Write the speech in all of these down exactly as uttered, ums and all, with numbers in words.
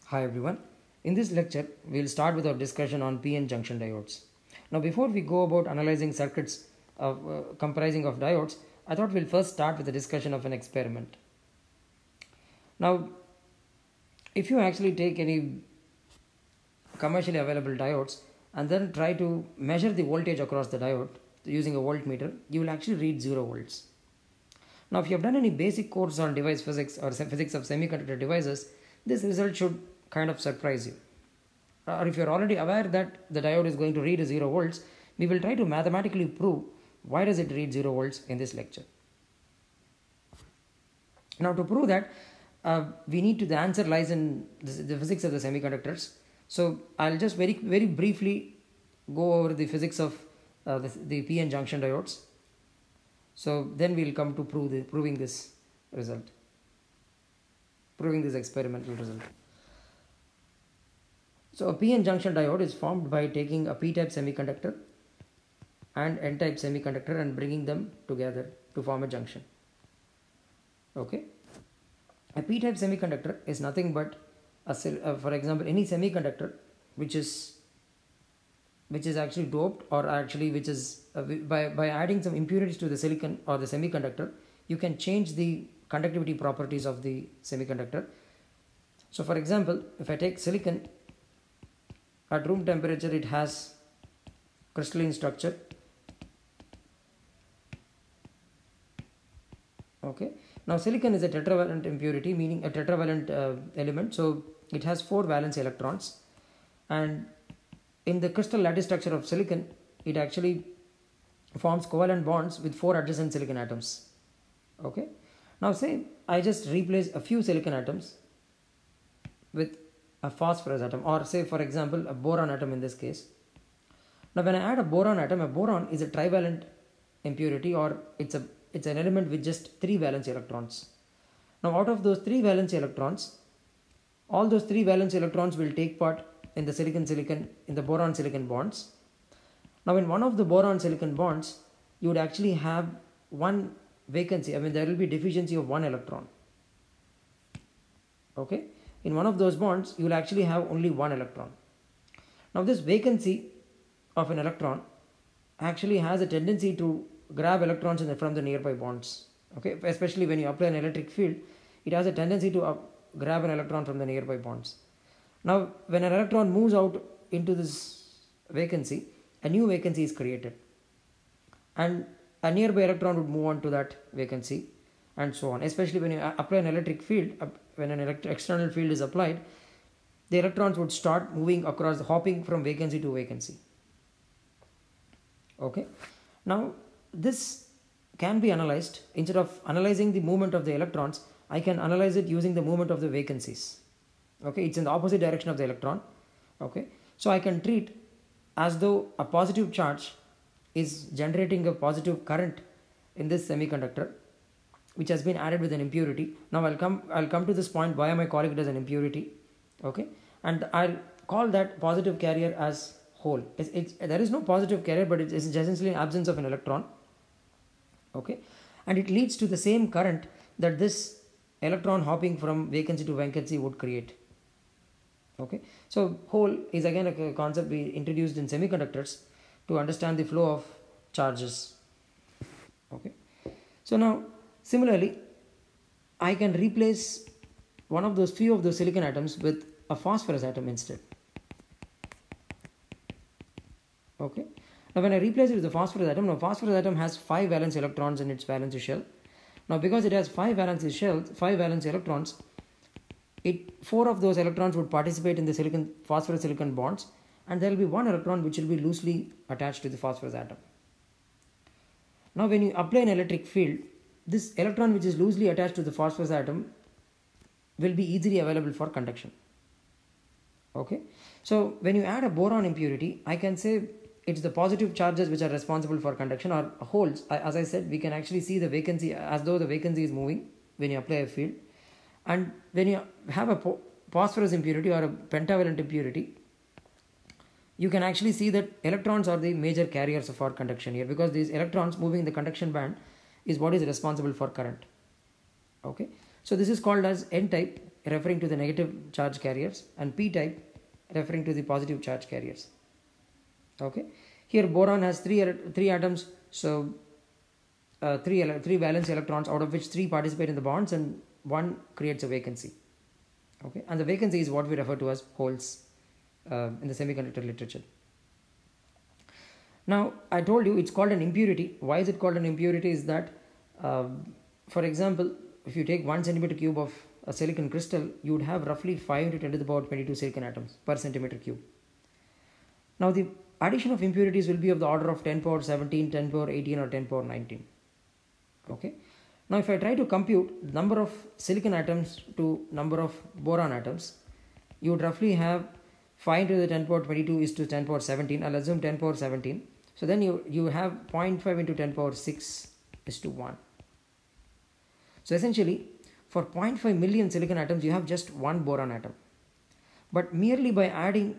Hi everyone. In this lecture, we will start with our discussion on P N junction diodes. Now before we go about analyzing circuits of, uh, comprising of diodes, I thought we'll first start with a discussion of an experiment. Now, if you actually take any commercially available diodes and then try to measure the voltage across the diode using a voltmeter, you will actually read zero volts. Now if you have done any basic course on device physics or physics of semiconductor devices, this result should kind of surprise you. Or if you're already aware that the diode is going to read zero volts, we will try to mathematically prove why does it read zero volts in this lecture. Now to prove that, uh, we need to, the answer lies in the, the physics of the semiconductors. So I'll just very very briefly go over the physics of uh, the, the P N junction diodes. So then we'll come to prove the, proving this result, proving this experimental result. So a P N junction diode is formed by taking a P-type semiconductor and N-type semiconductor and bringing them together to form a junction. Okay. A P-type semiconductor is nothing but a, uh, for example, any semiconductor which is which is actually doped, or actually which is uh, by, by adding some impurities to the silicon or the semiconductor, you can change the conductivity properties of the semiconductor. So for example, if I take silicon, at room temperature it has crystalline structure. Okay. Now silicon is a tetravalent impurity, meaning a tetravalent uh, element. So it has four valence electrons, and in the crystal lattice structure of silicon, it actually forms covalent bonds with four adjacent silicon atoms. Okay. Now say I just replace a few silicon atoms with a phosphorus atom, or say for example a boron atom in this case. Now when I add a boron atom, a boron is a trivalent impurity, or it's a it's an element with just three valence electrons. Now out of those three valence electrons, all those three valence electrons will take part in the silicon silicon in the boron silicon bonds. Now in one of the boron silicon bonds, you would actually have one vacancy. I mean, there will be deficiency of one electron. Okay. In one of those bonds, you will actually have only one electron. Now this vacancy of an electron actually has a tendency to grab electrons in the, from the nearby bonds. Okay, especially when you apply an electric field, it has a tendency to uh, grab an electron from the nearby bonds. Now when an electron moves out into this vacancy, a new vacancy is created, and a nearby electron would move on to that vacancy, and so on. Especially when you apply an electric field, when an elect external field is applied, the electrons would start moving across, hopping from vacancy to vacancy. Okay. Now this can be analyzed. Instead of analyzing the movement of the electrons, I can analyze it using the movement of the vacancies. Okay, it's in the opposite direction of the electron. Okay, so I can treat as though a positive charge is generating a positive current in this semiconductor, which has been added with an impurity. Now I'll come I'll come to this point, why am I calling it as an impurity? Okay, and I'll call that positive carrier as hole. It's, it's, there is no positive carrier, but it's essentially an absence of an electron. Okay, and it leads to the same current that this electron hopping from vacancy to vacancy would create. Okay, so hole is again a concept we introduced in semiconductors to understand the flow of charges. Okay, so now similarly, I can replace one of those few of those silicon atoms with a phosphorus atom instead. Okay, now when I replace it with the phosphorus atom, now phosphorus atom has five valence electrons in its valence shell. Now because it has five valence shells, five valence electrons, it four of those electrons would participate in the silicon phosphorus silicon bonds, and there will be one electron which will be loosely attached to the phosphorus atom. Now when you apply an electric field, this electron which is loosely attached to the phosphorus atom will be easily available for conduction. Okay, so when you add a boron impurity, I can say it's the positive charges which are responsible for conduction, or holes. As I said, we can actually see the vacancy as though the vacancy is moving when you apply a field. And when you have a phosphorus impurity or a pentavalent impurity, you can actually see that electrons are the major carriers for conduction here, because these electrons moving in the conduction band is what is responsible for current. Okay, so this is called as N-type referring to the negative charge carriers, and p-type referring to the positive charge carriers. Okay, here boron has three three atoms, so uh, three three valence electrons, out of which three participate in the bonds and one creates a vacancy. Okay, and the vacancy is what we refer to as holes uh, in the semiconductor literature. Now, I told you it's called an impurity. Why is it called an impurity? Is that, uh, for example, if you take one centimeter cube of a silicon crystal, you would have roughly five into ten to the power twenty-two silicon atoms per centimeter cube. Now, the addition of impurities will be of the order of ten power seventeen, ten power eighteen, or ten power nineteen. Okay. Now, if I try to compute the number of silicon atoms to number of boron atoms, you would roughly have five into the ten power twenty-two is to ten power seventeen. I'll assume ten power seventeen. So then you, you have zero point five into ten power six is to one. So essentially, for zero point five million silicon atoms, you have just one boron atom. But merely by adding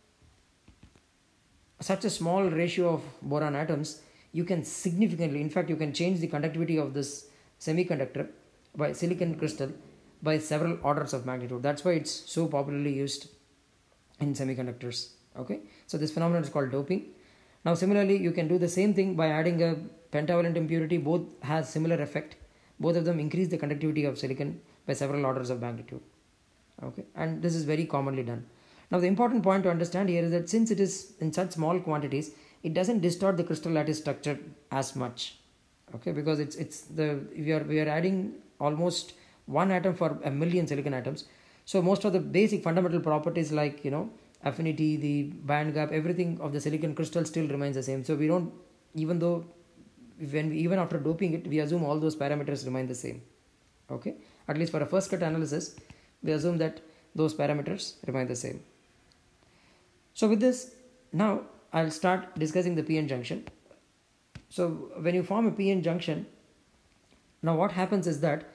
such a small ratio of boron atoms, you can significantly, in fact, you can change the conductivity of this semiconductor by silicon crystal by several orders of magnitude. That's why it's so popularly used in semiconductors. Okay, so this phenomenon is called doping. Now similarly, you can do the same thing by adding a pentavalent impurity. Both has similar effect. Both of them increase the conductivity of silicon by several orders of magnitude. Okay, and this is very commonly done. Now the important point to understand here is that since it is in such small quantities, it doesn't distort the crystal lattice structure as much. Okay, because it's it's the we are we are adding almost one atom for a million silicon atoms. So most of the basic fundamental properties like, you know, affinity, the band gap, everything of the silicon crystal still remains the same. So we don't, even though when we, even after doping it, we assume all those parameters remain the same. Okay, at least for a first cut analysis, we assume that those parameters remain the same. So with this, now I'll start discussing the P N junction. So when you form a P N junction, now what happens is that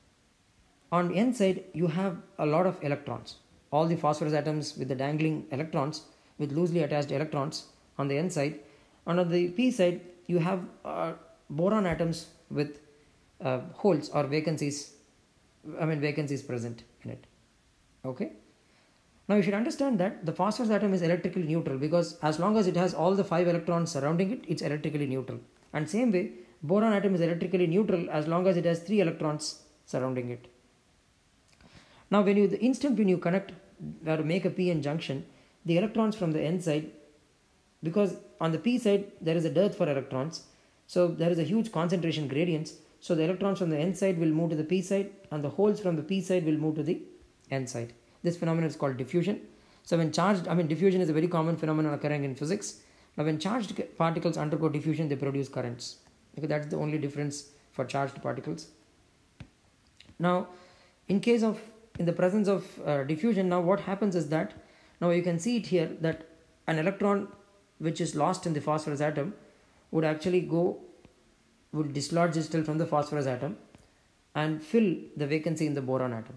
on the N side, you have a lot of electrons. All the phosphorus atoms with the dangling electrons, with loosely attached electrons on the N side. And on the P side, you have uh, boron atoms with uh, holes or vacancies, I mean vacancies present in it. Okay. Now you should understand that the phosphorus atom is electrically neutral, because as long as it has all the five electrons surrounding it, it's electrically neutral. And same way, boron atom is electrically neutral as long as it has three electrons surrounding it. Now when you, the instant when you connect or make a P N junction, the electrons from the N side, because on the P side there is a dearth for electrons, so there is a huge concentration gradients, so the electrons from the N side will move to the P side and the holes from the P side will move to the N side. This phenomenon is called diffusion. So when charged, I mean diffusion is a very common phenomenon occurring in physics. Now when charged particles undergo diffusion, they produce currents. Okay, that's the only difference for charged particles. Now in case of, in the presence of uh, diffusion, now what happens is that, now you can see it here, that an electron which is lost in the phosphorus atom would actually go, would dislodge itself from the phosphorus atom and fill the vacancy in the boron atom.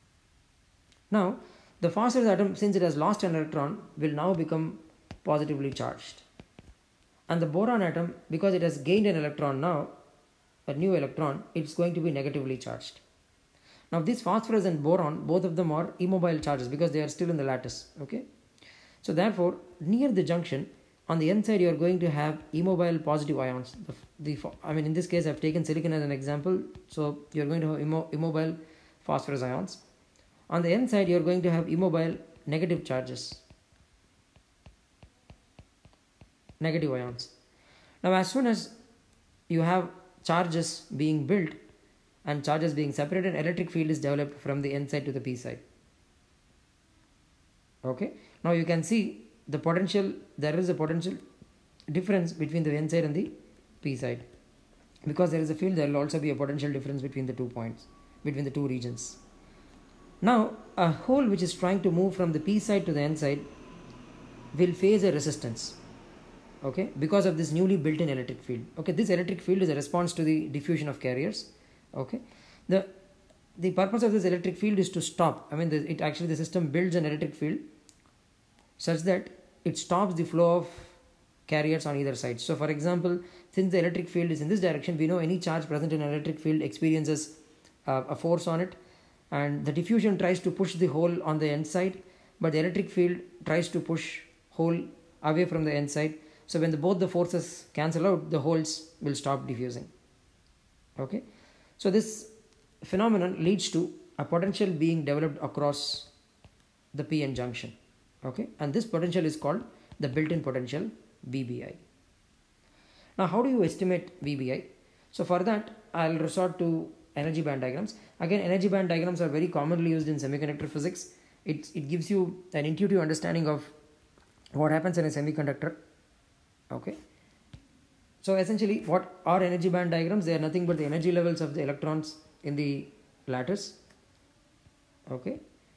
Now the phosphorus atom, since it has lost an electron, will now become positively charged. And the boron atom, because it has gained an electron now, a new electron, it's going to be negatively charged. Now this phosphorus and boron, both of them are immobile charges because they are still in the lattice. Okay, so therefore near the junction, on the N side you are going to have immobile positive ions. The, the I mean in this case I have taken silicon as an example, so you are going to have immo immobile phosphorus ions. On the N side you are going to have immobile negative charges, negative ions. Now as soon as you have charges being built and charges being separated, electric field is developed from the N side to the P side. Okay, now you can see the potential, there is a potential difference between the N side and the P side. Because there is a field, there will also be a potential difference between the two points, between the two regions. Now a hole which is trying to move from the P side to the N side will face a resistance. Okay, because of this newly built in electric field. Okay, this electric field is a response to the diffusion of carriers. Okay, the the purpose of this electric field is to stop, I mean the, it actually the system builds an electric field such that it stops the flow of carriers on either side. So for example, since the electric field is in this direction, we know any charge present in an electric field experiences uh, a force on it, and the diffusion tries to push the hole on the n side, but the electric field tries to push hole away from the n side. So when the, both the forces cancel out, the holes will stop diffusing. Okay, so this phenomenon leads to a potential being developed across the p n junction. Okay, and this potential is called the built-in potential, V B I. Now how do you estimate V B I? So for that I'll resort to energy band diagrams. Again, energy band diagrams are very commonly used in semiconductor physics. It, it gives you an intuitive understanding of what happens in a semiconductor. Okay, so essentially what are energy band diagrams? They are nothing but the energy levels of the electrons in the lattice. Okay,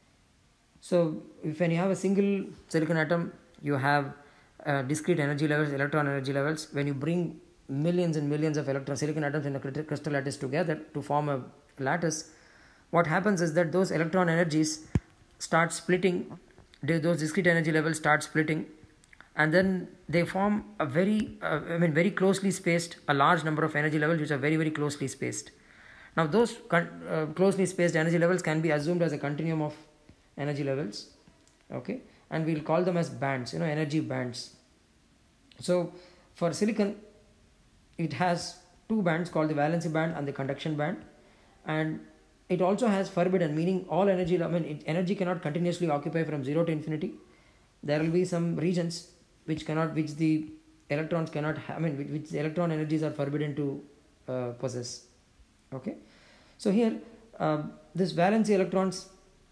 so if when you have a single silicon atom, you have uh, discrete energy levels, electron energy levels. When you bring millions and millions of electron silicon atoms in a crystal lattice together to form a lattice, what happens is that those electron energies start splitting, those discrete energy levels start splitting, and then they form a very uh, I mean very closely spaced, a large number of energy levels which are very very closely spaced. Now those uh, closely spaced energy levels can be assumed as a continuum of energy levels. Okay, and we'll call them as bands, you know, energy bands. So for silicon, it has two bands called the valency band and the conduction band, and it also has forbidden, meaning all energy, I mean it, energy cannot continuously occupy from zero to infinity. There will be some regions which cannot, which the electrons cannot, I mean which, which the electron energies are forbidden to uh, possess. Okay, so here uh, this valency electrons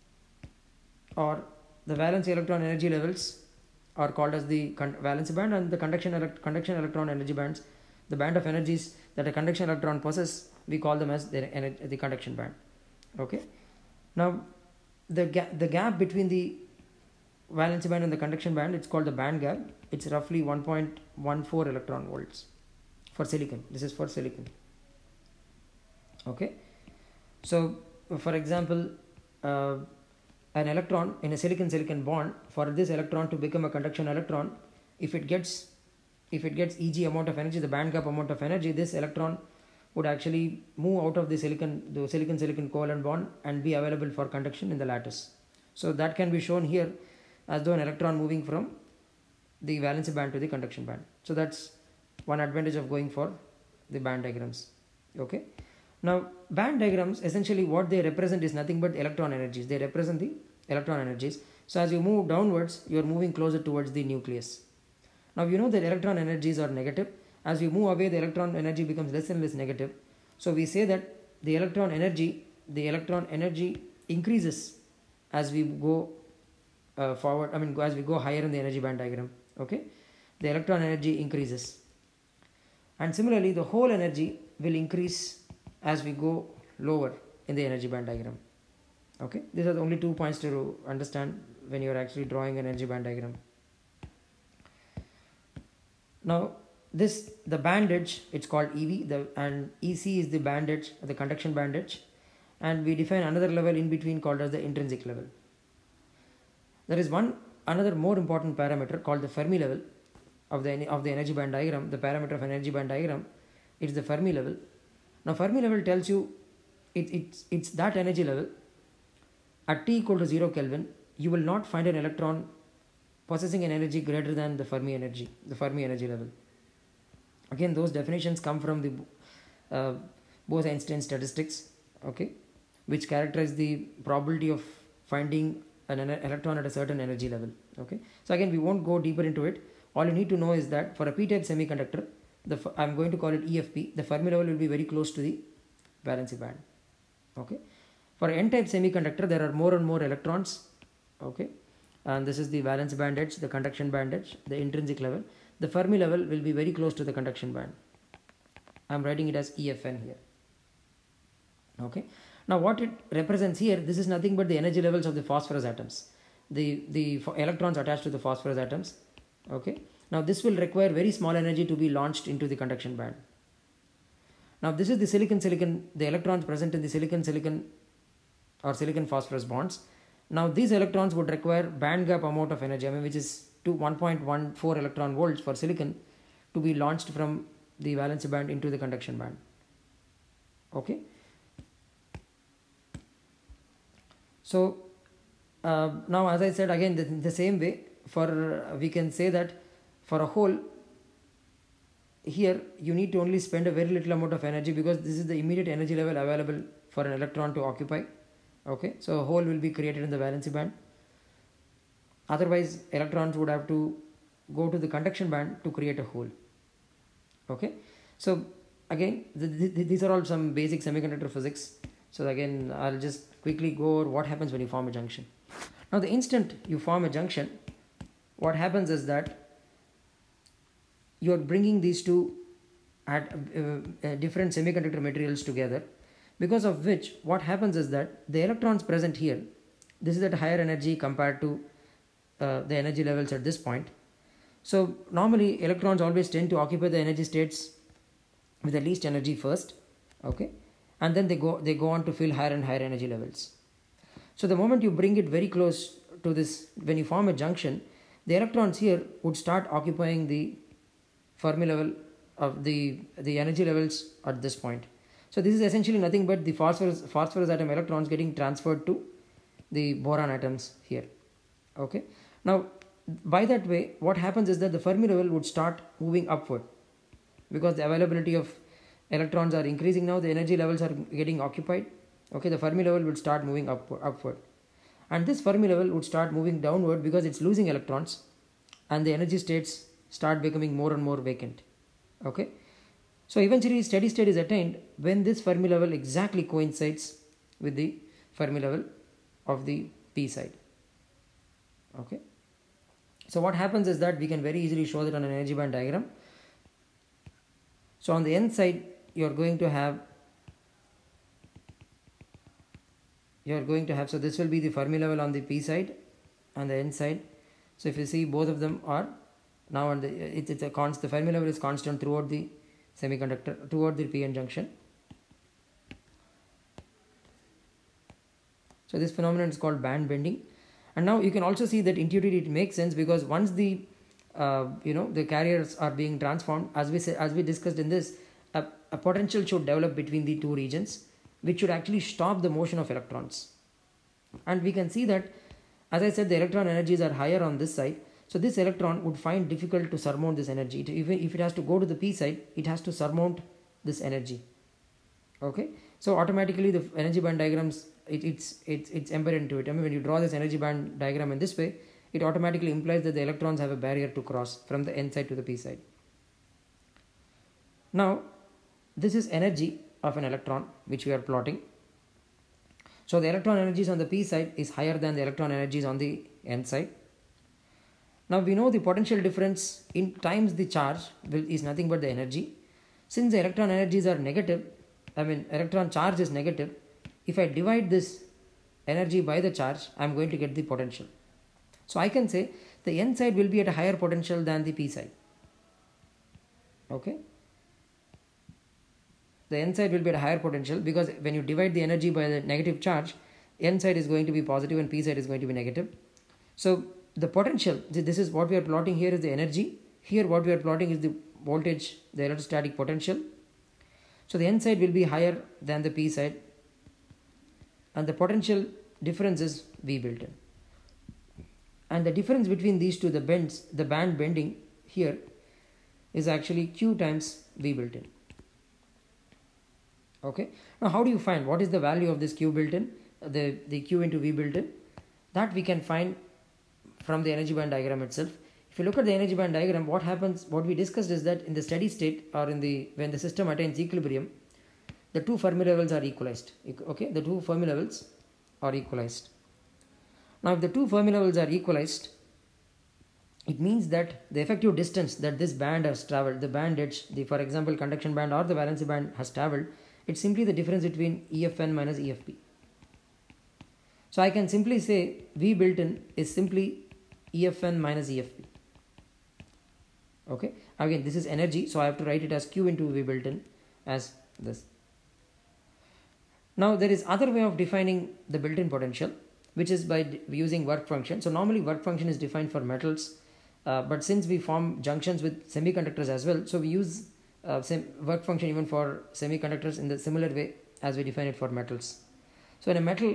or the valency electron energy levels are called as the valency band, and the conduction elect conduction electron energy bands, the band of energies that a conduction electron possesses, we call them as the, the conduction band. Okay, now the gap, the gap between the valency band and the conduction band, it's called the band gap. It's roughly one point one four electron volts for silicon. This is for silicon. Okay, so for example, uh, an electron in a silicon silicon bond, for this electron to become a conduction electron, if it gets if it gets Eg amount of energy, the band gap amount of energy, this electron would actually move out of the silicon the silicon silicon covalent bond and be available for conduction in the lattice. So that can be shown here as though an electron moving from the valency band to the conduction band. So that's one advantage of going for the band diagrams. Okay, now band diagrams, essentially what they represent is nothing but electron energies. They represent the electron energies. So as you move downwards, you are moving closer towards the nucleus. Now you know that electron energies are negative. As you move away, the electron energy becomes less and less negative. So we say that the electron energy, the electron energy increases as we go uh, forward, I mean as we go higher in the energy band diagram. Okay, the electron energy increases, and similarly the whole energy will increase as we go lower in the energy band diagram. Okay, these are the only two points to understand when you are actually drawing an energy band diagram. Now this, the band edge, it's called E V, the, and E C is the band edge, the conduction band edge, and we define another level in between called as the intrinsic level. There is one another more important parameter called the Fermi level of the of the energy band diagram. The parameter of an energy band diagram, it's the Fermi level. Now Fermi level tells you it, it's, it's that energy level at T equal to zero Kelvin, you will not find an electron possessing an energy greater than the Fermi energy, the Fermi energy level. Again, those definitions come from the uh, Bose-Einstein statistics, okay, which characterize the probability of finding an electron at a certain energy level. Okay, so again, we won't go deeper into it. All you need to know is that for a p-type semiconductor, the I'm going to call it E F P, the Fermi level will be very close to the valency band. Okay, for n-type semiconductor, there are more and more electrons. Okay, and this is the valence band edge, the conduction band edge, the intrinsic level. The Fermi level will be very close to the conduction band. I am writing it as E F N here. Okay, now what it represents here, this is nothing but the energy levels of the phosphorus atoms, the the electrons attached to the phosphorus atoms. Okay, now this will require very small energy to be launched into the conduction band. Now this is the silicon silicon, the electrons present in the silicon silicon or silicon phosphorus bonds. Now these electrons would require band gap amount of energy, I mean which is to one point one four electron volts for silicon to be launched from the valence band into the conduction band. Okay, So uh, now, as I said again, the, the same way for uh, we can say that for a hole, here you need to only spend a very little amount of energy, because this is the immediate energy level available for an electron to occupy. Okay, so a hole will be created in the valency band. Otherwise, electrons would have to go to the conduction band to create a hole. Okay, so again, the, the, these are all some basic semiconductor physics. So again, I'll just quickly go over what happens when you form a junction. Now, the instant you form a junction, what happens is that you are bringing these two at uh, uh, different semiconductor materials together, because of which what happens is that the electrons present here, this is at higher energy compared to uh, the energy levels at this point. So normally electrons always tend to occupy the energy states with the least energy first, okay, and then they go they go on to fill higher and higher energy levels. So the moment you bring it very close to this, when you form a junction, the electrons here would start occupying the Fermi level of the the energy levels at this point. So this is essentially nothing but the phosphorus phosphorus atom electrons getting transferred to the boron atoms here. Okay, now by that way what happens is that the Fermi level would start moving upward, because the availability of electrons are increasing now, the energy levels are getting occupied. Okay, the Fermi level would start moving upward, upward and this Fermi level would start moving downward, because it's losing electrons and the energy states start becoming more and more vacant. Okay, so eventually steady state is attained when this Fermi level exactly coincides with the Fermi level of the p side. Okay, so what happens is that we can very easily show that on an energy band diagram. So on the n side you are going to have you are going to have so this will be the Fermi level on the p side and the n side. So if you see, both of them are now on the it, it's a constant, the Fermi level is constant throughout the semiconductor, toward the p-n junction. So this phenomenon is called band bending. And now you can also see that intuitively it makes sense, because once the uh, you know the carriers are being transformed, as we say, as we discussed in this, a, a potential should develop between the two regions, which should actually stop the motion of electrons. And we can see that, as I said, the electron energies are higher on this side. So this electron would find difficult to surmount this energy. It, even if it has to go to the p side, it has to surmount this energy. Okay, so automatically the energy band diagrams, it, it's it's it's embedded into it. I mean, when you draw this energy band diagram in this way, it automatically implies that the electrons have a barrier to cross from the n side to the p side. Now, this is energy of an electron which we are plotting. So the electron energies on the p side is higher than the electron energies on the n side. Now we know the potential difference in times the charge will, is nothing but the energy. Since the electron energies are negative, I mean electron charge is negative, if I divide this energy by the charge, I am going to get the potential. So I can say the n side will be at a higher potential than the p side. Okay, the n side will be at a higher potential, because when you divide the energy by the negative charge, n side is going to be positive and p side is going to be negative. So the potential, this is what we are plotting here, is the energy. Here what we are plotting is the voltage, the electrostatic potential. So the n side will be higher than the p side, and the potential difference is V built in. And the difference between these two, the bends, the band bending here, is actually Q times V built in. Okay, now how do you find what is the value of this Q built in, the, the Q into V built in? That we can find from the energy band diagram itself. If you look at the energy band diagram, what happens, what we discussed is that in the steady state, or in the when the system attains equilibrium, the two Fermi levels are equalized. Okay, the two Fermi levels are equalized. Now if the two Fermi levels are equalized, it means that the effective distance that this band has traveled, the band edge, the for example conduction band or the valency band has traveled, it's simply the difference between E F N minus E F P. So I can simply say V built in is simply E F N minus E F P. Okay, again this is energy, so I have to write it as Q into V built in as this. Now there is other way of defining the built-in potential, which is by using work function. So normally work function is defined for metals, uh, but since we form junctions with semiconductors as well, so we use uh, sem work function even for semiconductors in the similar way as we define it for metals. So in a metal,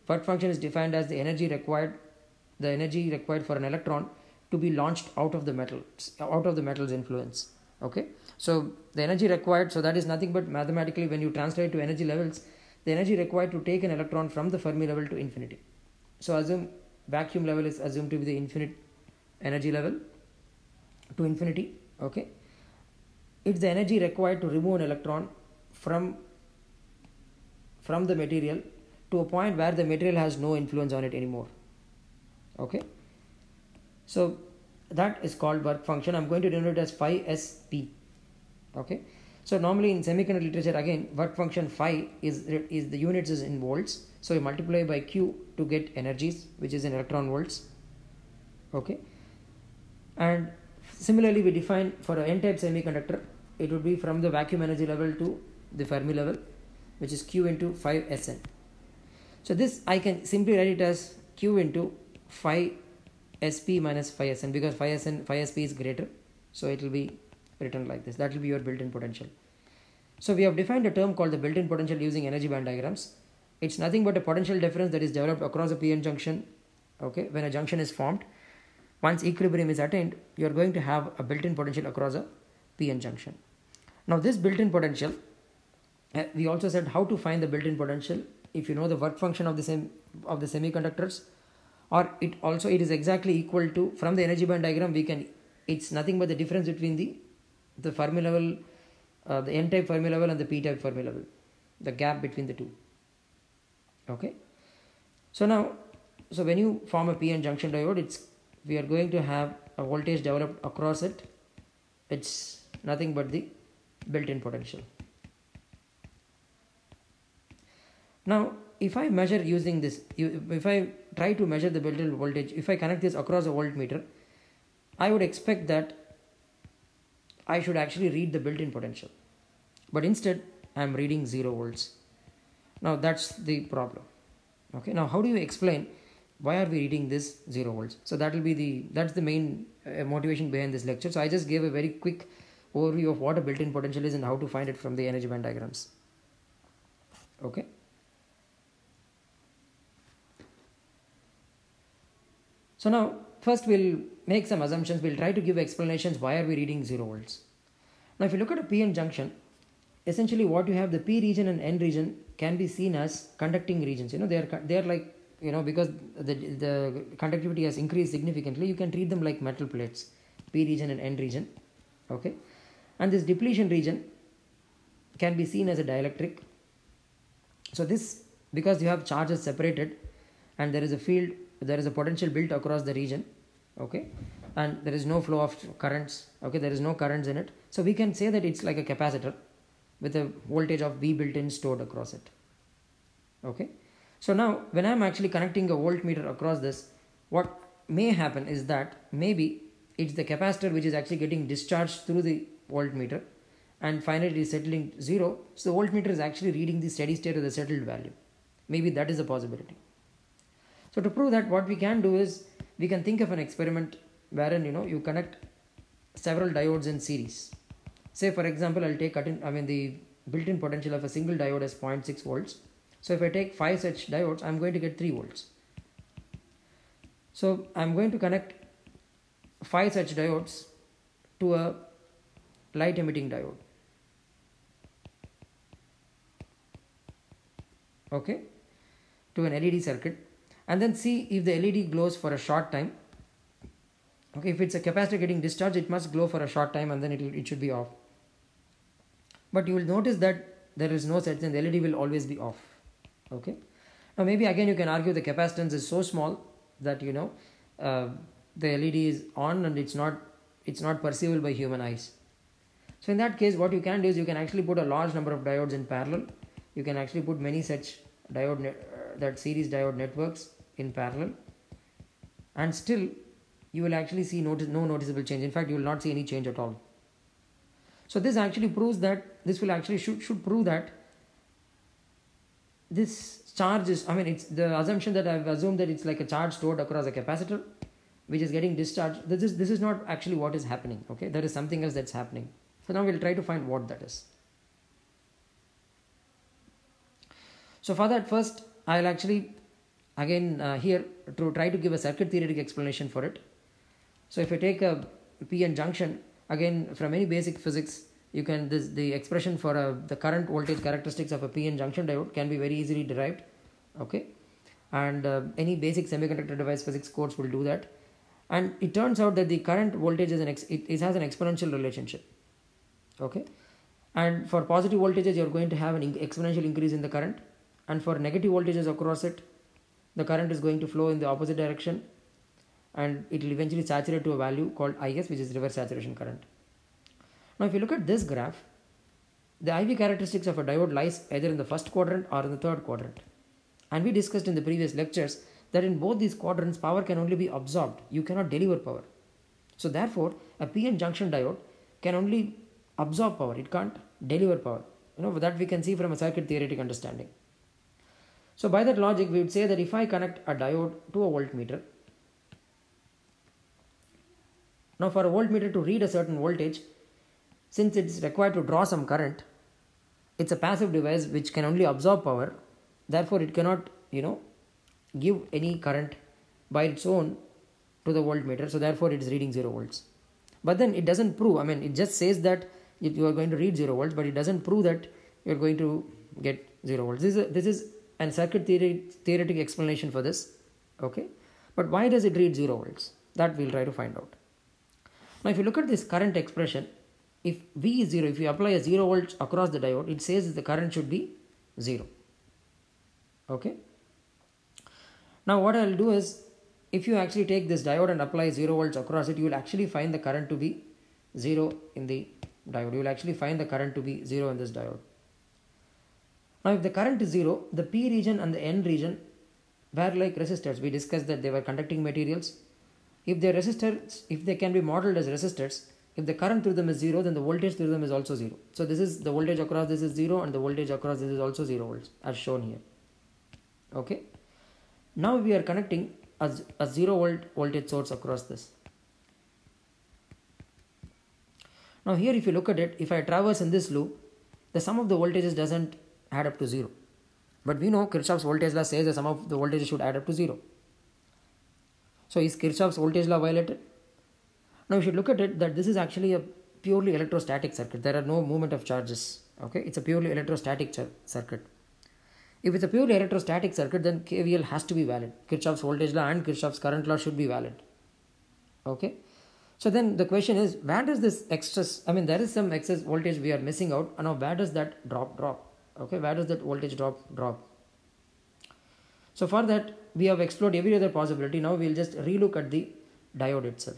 work function is defined as the energy required, the energy required for an electron to be launched out of the metal, out of the metal's influence. Okay, so the energy required, so that is nothing but mathematically when you translate to energy levels, the energy required to take an electron from the Fermi level to infinity. So assume vacuum level is assumed to be the infinite energy level to infinity. Okay, it's the energy required to remove an electron from from the material to a point where the material has no influence on it anymore. Okay, so that is called work function. I'm going to denote it as phi S P. Okay, so normally in semiconductor literature, again, work function phi is is the units is in volts, so you multiply by Q to get energies, which is in electron volts. Okay, and similarly we define for an n-type semiconductor, it would be from the vacuum energy level to the Fermi level, which is Q into phi S N. So this I can simply write it as Q into phi S P minus phi S N, because phi S N, phi S P is greater, so it will be written like this. That will be your built-in potential. So we have defined a term called the built-in potential using energy band diagrams. It's nothing but a potential difference that is developed across a P N junction. Okay, when a junction is formed, once equilibrium is attained, you are going to have a built-in potential across a P N junction. Now this built-in potential, uh, we also said how to find the built-in potential if you know the work function of the same of the semiconductors, or it also it is exactly equal to, from the energy band diagram we can, it's nothing but the difference between the the Fermi level, uh, the n-type Fermi level and the p-type Fermi level, the gap between the two. Okay, so now so when you form a P N junction diode, it's we are going to have a voltage developed across it. It's nothing but the built-in potential. Now if I measure using this, if I try to measure the built-in voltage, if I connect this across a voltmeter, I would expect that I should actually read the built-in potential, but instead I am reading zero volts. Now that's the problem. Okay, now how do you explain why are we reading this zero volts? So that will be the that's the main uh, motivation behind this lecture. So I just gave a very quick overview of what a built-in potential is and how to find it from the energy band diagrams. Okay. So now first we'll make some assumptions. We'll try to give explanations why are we reading zero volts. Now if you look at a P N junction, essentially what you have, the P region and N region can be seen as conducting regions. You know, they are they are like, you know, because the the conductivity has increased significantly, you can treat them like metal plates, P region and N region. Okay, and this depletion region can be seen as a dielectric. So this, because you have charges separated and there is a field, there is a potential built across the region. Okay, and there is no flow of currents. Okay, there is no currents in it, so we can say that it's like a capacitor with a voltage of V built in stored across it. Okay, so now when I'm actually connecting a voltmeter across this, what may happen is that maybe it's the capacitor which is actually getting discharged through the voltmeter and finally it is settling zero, so the voltmeter is actually reading the steady state of the settled value. Maybe that is a possibility. So to prove that, what we can do is we can think of an experiment wherein, you know, you connect several diodes in series. Say for example, I'll take I mean the built-in potential of a single diode is zero point six volts. So if I take five such diodes, I'm going to get three volts. So I'm going to connect five such diodes to a light emitting diode. Okay, to an L E D circuit, and then see if the L E D glows for a short time. Okay, if it's a capacitor getting discharged, it must glow for a short time and then it will, it should be off. But you will notice that there is no such thing, the L E D will always be off. Okay, now maybe again you can argue the capacitance is so small that, you know, uh, the L E D is on and it's not it's not perceivable by human eyes. So in that case, what you can do is you can actually put a large number of diodes in parallel. You can actually put many such diode net, uh, that series diode networks in parallel, and still you will actually see notice, no noticeable change. In fact, you will not see any change at all. So this actually proves that this will actually should should prove that this charge is, I mean, it's the assumption that I've assumed that it's like a charge stored across a capacitor which is getting discharged. This is this is not actually what is happening. Okay, there is something else that's happening. So now we'll try to find what that is. So for that, first I'll actually again uh, here to try to give a circuit theoretic explanation for it. So if I take a P N junction, again from any basic physics, you can this the expression for a, the current voltage characteristics of a P N junction diode can be very easily derived. Okay, and uh, any basic semiconductor device physics course will do that. And it turns out that the current voltage is an ex it, it has an exponential relationship. Okay, and for positive voltages you are going to have an in exponential increase in the current, and for negative voltages across it, the current is going to flow in the opposite direction, and it will eventually saturate to a value called I S, which is reverse saturation current. Now if you look at this graph, the I V characteristics of a diode lies either in the first quadrant or in the third quadrant. And we discussed in the previous lectures that in both these quadrants power can only be absorbed, you cannot deliver power. So therefore a P N junction diode can only absorb power, it can't deliver power. You know, that we can see from a circuit theoretic understanding. So by that logic we would say that if I connect a diode to a voltmeter, now for a voltmeter to read a certain voltage, since it's required to draw some current, it's a passive device which can only absorb power, therefore it cannot, you know, give any current by its own to the voltmeter, so therefore it is reading zero volts. But then it doesn't prove, I mean it just says that you are going to read zero volts, but it doesn't prove that you are going to get zero volts. This is, a, this is a circuit theory, theoretic explanation for this. Okay, but why does it read zero volts? That we'll try to find out. Now if you look at this current expression, if V is zero, if you apply a zero volts across the diode, it says the current should be zero. Okay. Now what I will do is, if you actually take this diode and apply zero volts across it, you will actually find the current to be zero in the diode. You will actually find the current to be zero in this diode. Now if the current is zero, the P region and the N region were like resistors. We discussed that they were conducting materials. If they are resistors, if they can be modeled as resistors, if the current through them is zero, then the voltage through them is also zero. So this is the voltage across this is zero, and the voltage across this is also zero volts, as shown here. Okay. Now we are connecting a, a zero volt voltage source across this. Now here if you look at it, if I traverse in this loop, the sum of the voltages doesn't add up to zero. But we know Kirchhoff's voltage law says the sum of the voltages should add up to zero. So is Kirchhoff's voltage law violated? Now you should look at it that this is actually a purely electrostatic circuit. There are no movement of charges. Okay, it's a purely electrostatic circuit. If it's a purely electrostatic circuit, then K V L has to be valid. Kirchhoff's voltage law and Kirchhoff's current law should be valid. Okay. So then the question is, where does this excess, I mean there is some excess voltage we are missing out, and now where does that drop drop? Okay, where does that voltage drop drop? So for that we have explored every other possibility. Now we will just relook at the diode itself.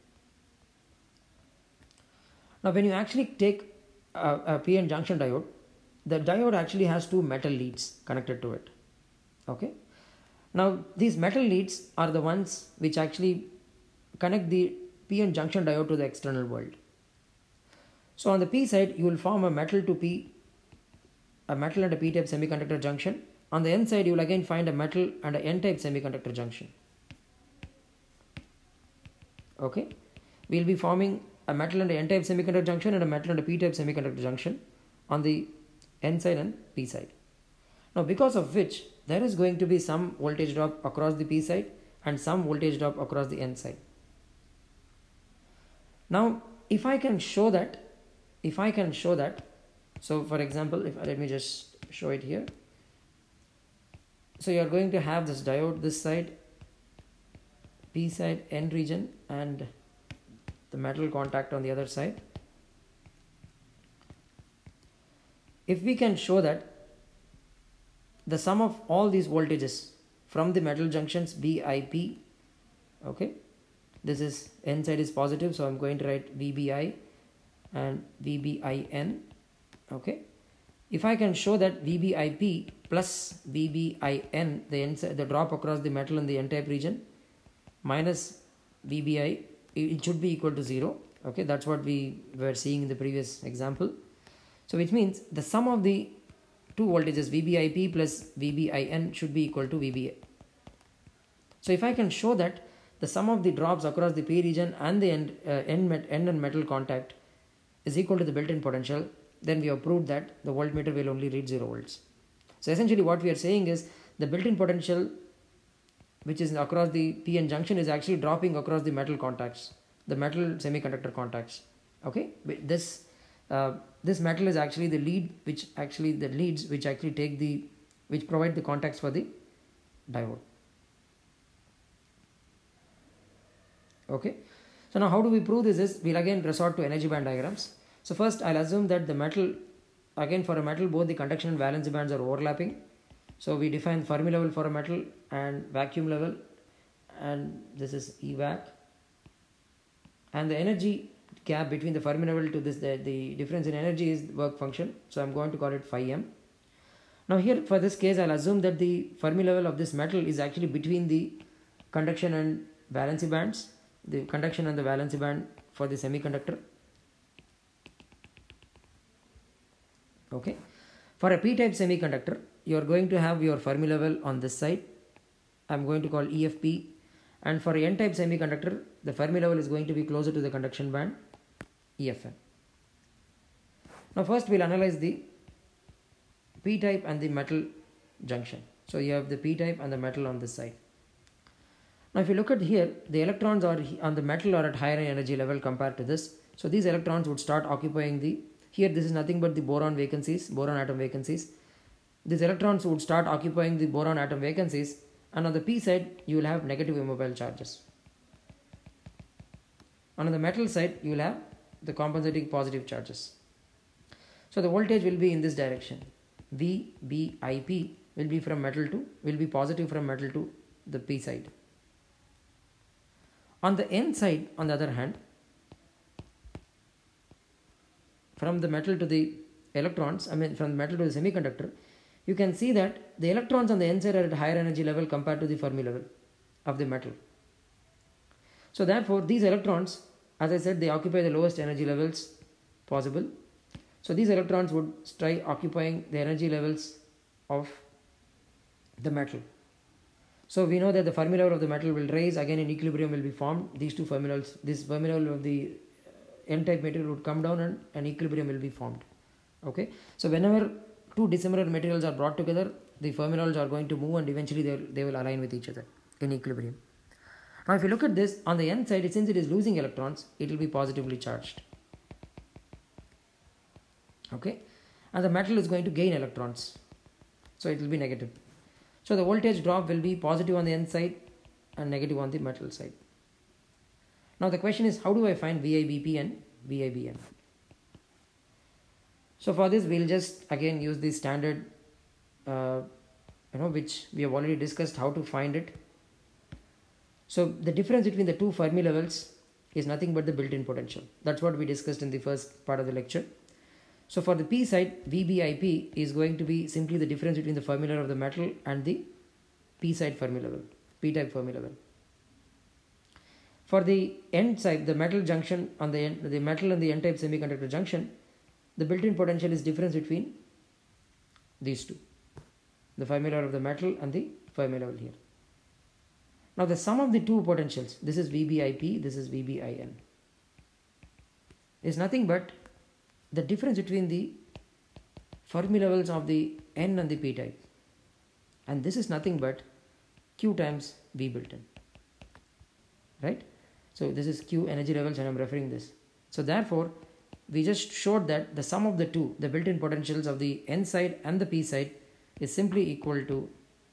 Now when you actually take a, a P N junction diode, the diode actually has two metal leads connected to it. Okay. Now these metal leads are the ones which actually connect the P N junction diode to the external world. So on the P side you will form a metal to P, a metal and a P type semiconductor junction. On the N side you will again find a metal and a N type semiconductor junction. Okay. We will be forming a metal and a N type semiconductor junction and a metal and a P type semiconductor junction on the N side and P side. Now because of which there is going to be some voltage drop across the P side and some voltage drop across the N side. Now if I can show that, if I can show that, so for example, if let me just show it here. So you are going to have this diode this side, P side, N region, and the metal contact on the other side. If we can show that the sum of all these voltages from the metal junctions B I P, okay, this is N side is positive, so I'm going to write V B I and V B I N. Okay, if I can show that V B I P plus V B I N, the N side, the drop across the metal in the N type region, minus V B I, it should be equal to zero. Okay, that's what we were seeing in the previous example. So which means the sum of the two voltages V B I P plus V B I N should be equal to V B I. So if I can show that the sum of the drops across the P region and the end, uh, end, met, end and metal contact is equal to the built-in potential, then we have proved that the voltmeter will only read zero volts. So essentially what we are saying is the built-in potential which is across the P N junction is actually dropping across the metal contacts, the metal semiconductor contacts. Okay, this uh, this metal is actually the lead, which actually the leads which actually take the which provide the contacts for the diode. Okay, so now how do we prove this is we'll again resort to energy band diagrams. So first I'll assume that the metal, again for a metal both the conduction and valence bands are overlapping. So we define Fermi level for a metal and vacuum level, and this is E vac, and the energy gap between the Fermi level to this, the, the difference in energy is work function, so I'm going to call it phi m. Now here for this case I'll assume that the Fermi level of this metal is actually between the conduction and valency bands, the conduction and the valency band for the semiconductor. Okay, for a p-type semiconductor you are going to have your Fermi level on this side, I'm going to call E F P, and for a n-type semiconductor the Fermi level is going to be closer to the conduction band, E F M. Now first we'll analyze the p-type and the metal junction. So you have the p-type and the metal on this side. Now if you look at here, the electrons are on the metal are at higher energy level compared to this, so these electrons would start occupying the, here this is nothing but the boron vacancies, boron atom vacancies. These electrons would start occupying the boron atom vacancies, and on the p side you will have negative immobile charges. And on the metal side you will have the compensating positive charges. So the voltage will be in this direction. V B I P will be from metal to, will be positive from metal to the p side. On the n side, on the other hand, from the metal to the electrons, I mean from the metal to the semiconductor, you can see that the electrons on the n side are at higher energy level compared to the Fermi level of the metal. So therefore these electrons, as I said, they occupy the lowest energy levels possible. So these electrons would try occupying the energy levels of the metal. So we know that the Fermi level of the metal will rise, again in equilibrium will be formed. These two Fermi levels, this Fermi level of the n-type material would come down and an equilibrium will be formed. Okay, so whenever two dissimilar materials are brought together, the Fermi levels are going to move and eventually they will, they will align with each other in equilibrium. Now if you look at this, on the n side, since it is losing electrons, it will be positively charged. Okay, and the metal is going to gain electrons, so it will be negative. So the voltage drop will be positive on the n side and negative on the metal side. Now the question is, how do I find V I B P and V I B M? So for this we'll just again use the standard uh, you know which we have already discussed how to find it. So the difference between the two Fermi levels is nothing but the built-in potential. That's what we discussed in the first part of the lecture. So for the p side, V B I P is going to be simply the difference between the Fermi level of the metal and the p side Fermi level, p-type Fermi level. For the n side, the metal junction on the n, the metal and the n-type semiconductor junction, the built-in potential is difference between these two, the Fermi level of the metal and the Fermi level here. Now the sum of the two potentials, this is V B I P, this is V B I N, is nothing but the difference between the Fermi levels of the n and the p type, and this is nothing but Q times V built in, right? So this is Q energy levels and I'm referring this. So therefore we just showed that the sum of the two, the built-in potentials of the n side and the p side, is simply equal to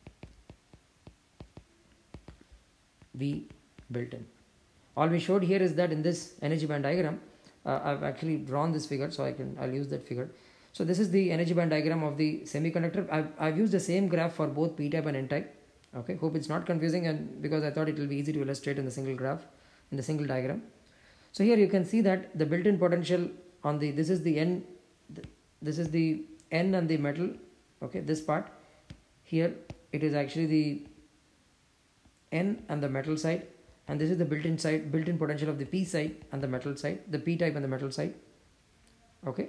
V built in. All we showed here is that in this energy band diagram, uh, I've actually drawn this figure, so I can I'll use that figure. So this is the energy band diagram of the semiconductor. I've, I've used the same graph for both p-type and n-type. Okay, hope it's not confusing, and because I thought it will be easy to illustrate in the single graph, in the single diagram. So here you can see that the built-in potential on the, this is the n, this is the n and the metal, okay, this part. Here it is actually the n and the metal side, and this is the built-in side, built-in potential of the p side and the metal side, the p-type and the metal side. Okay.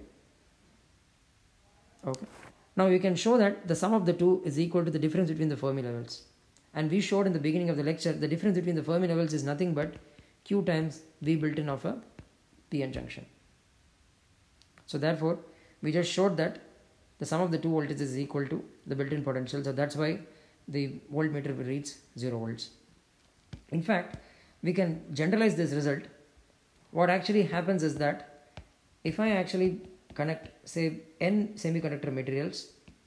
Okay. Now you can show that the sum of the two is equal to the difference between the Fermi levels. And we showed in the beginning of the lecture, the difference between the Fermi levels is nothing but Q times V built in of a P N junction. So therefore, we just showed that the sum of the two voltages is equal to the built-in potential. So that's why the voltmeter will reach zero volts. In fact, we can generalize this result. What actually happens is that if I actually connect say n semiconductor materials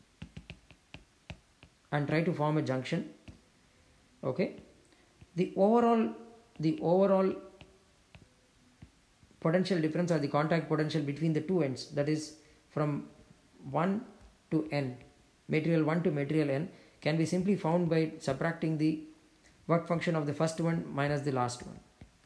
and try to form a junction, okay, the overall the overall potential difference or the contact potential between the two ends, that is from one to n, material one to material n, can be simply found by subtracting the work function of the first one minus the last one.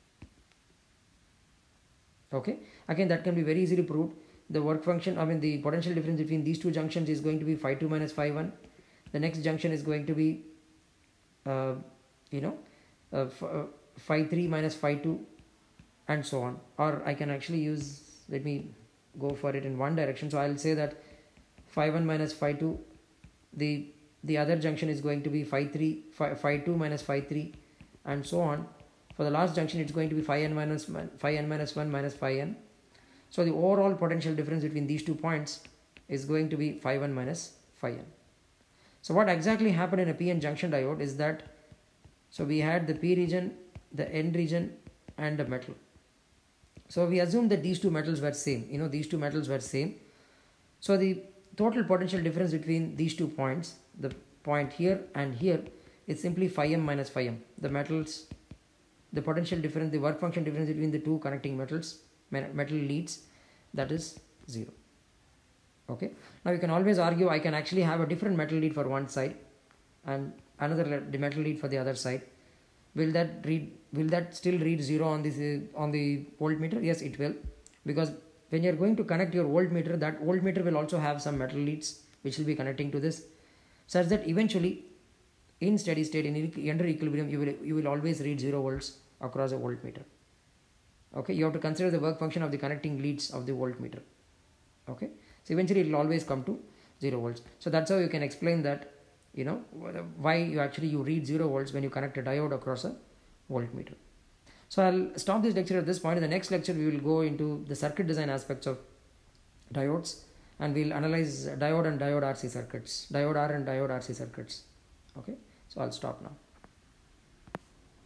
Okay, again that can be very easily proved. The work function, I mean the potential difference between these two junctions is going to be phi two minus phi one. The next junction is going to be uh, you know uh, uh, phi three minus phi two, and so on. Or I can actually use, let me go for it in one direction. So I'll say that phi one minus phi two, the the other junction is going to be phi three, phi, phi two minus phi three, and so on. For the last junction, it's going to be phi n minus phi n minus one minus phi n. So the overall potential difference between these two points is going to be phi one minus phi n. So what exactly happened in a p n junction diode is that, so we had the p region, the n region, and the metal. So we assume that these two metals were same. You know, these two metals were same. So the total potential difference between these two points, the point here and here, is simply phi m minus phi m. The metals, the potential difference, the work function difference between the two connecting metals, metal leads, that is zero. Okay. Now you can always argue I can actually have a different metal lead for one side and another metal lead for the other side. Will that read? Will that still read zero on this on the voltmeter? Yes, it will, because when you are going to connect your voltmeter, that voltmeter will also have some metal leads which will be connecting to this, such that eventually, in steady state, in under equilibrium, you will you will always read zero volts across a voltmeter. Okay, you have to consider the work function of the connecting leads of the voltmeter. Okay, so eventually it will always come to zero volts. So that's how you can explain that, you know, why you actually you read zero volts when you connect a diode across a voltmeter. So I'll stop this lecture at this point. In the next lecture, we will go into the circuit design aspects of diodes, and we'll analyze diode and diode R C circuits, diode R and diode R C circuits. Okay, so I'll stop now.